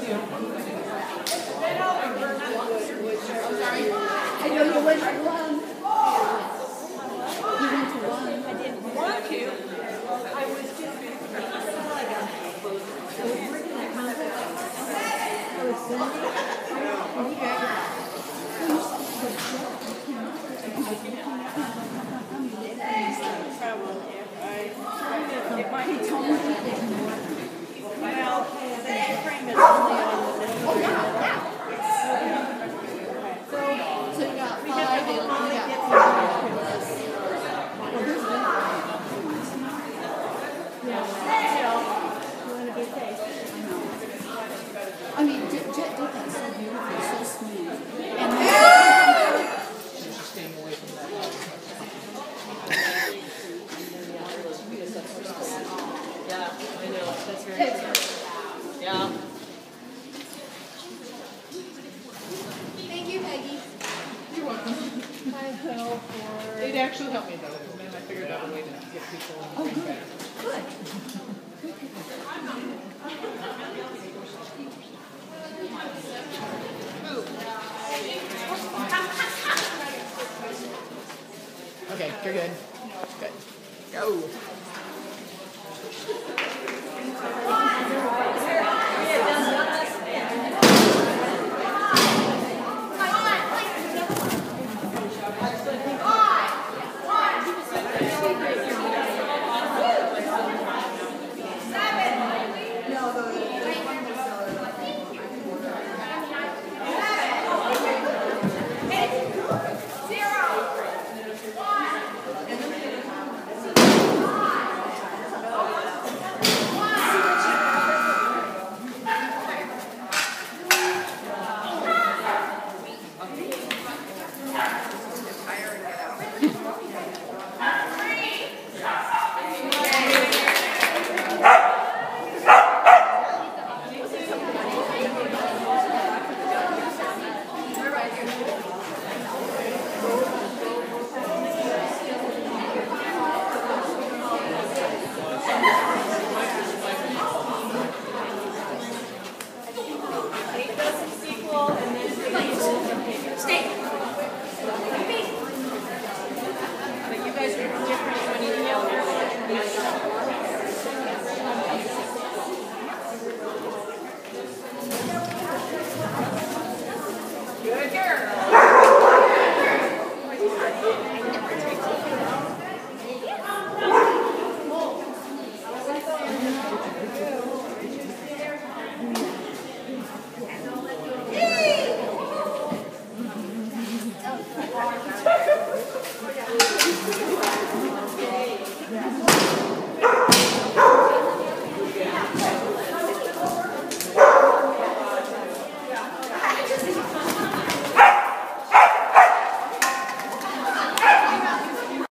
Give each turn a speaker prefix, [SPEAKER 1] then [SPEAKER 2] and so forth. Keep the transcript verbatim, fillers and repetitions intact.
[SPEAKER 1] I know you went to one. You went to one.
[SPEAKER 2] I didn't want to. I was just
[SPEAKER 1] I was working at Congress. I was Cindy.
[SPEAKER 2] It might be
[SPEAKER 1] He told me he didn't work.
[SPEAKER 2] well, the frame is only on the middle.
[SPEAKER 1] Oh, yeah, yeah. So, so you got five, you got five. Yeah.
[SPEAKER 2] You're in a good case.
[SPEAKER 1] I mean, Jet did that so beautiful, so smooth. And
[SPEAKER 3] She's staying away from that.
[SPEAKER 2] Yeah, I know. That's very good. Yeah.
[SPEAKER 1] thank you, Peggy.
[SPEAKER 3] You're welcome.
[SPEAKER 1] I will for.
[SPEAKER 3] It actually helped me though, and then I figured out a way to get people in the green bag.
[SPEAKER 1] Good.
[SPEAKER 3] Okay, you're good. Good. Go.